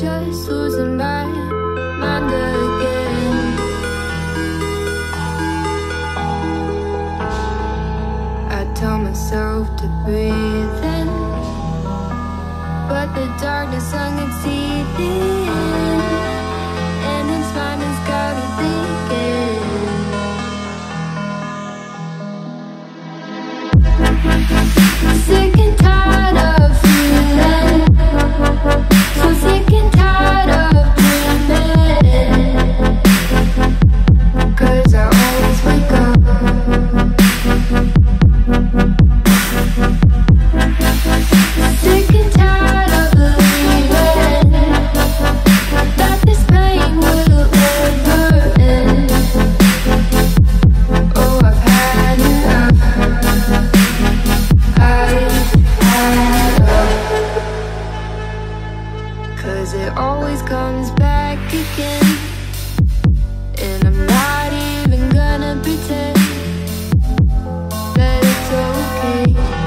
just losing my mind again. I tell myself to breathe in, but the darkness hung its teeth in, and its mind has got me thinking. Sick and tired of feeling, so sick and tired of dreaming, 'cause I always wake up sick and tired of believing that this pain will never end. Oh, I've had enough. I've had enough. 'Cause it always comes back again, and I'm not even gonna pretend that it's okay.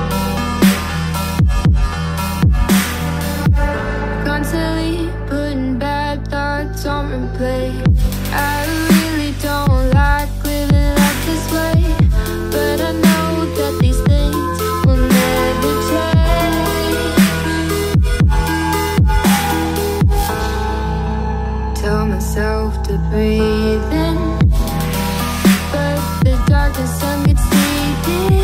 Constantly putting bad thoughts on replay. I really don't like living life this way, but I know that these things will never change. Tell myself to breathe in, but the darkness sunk its teeth in,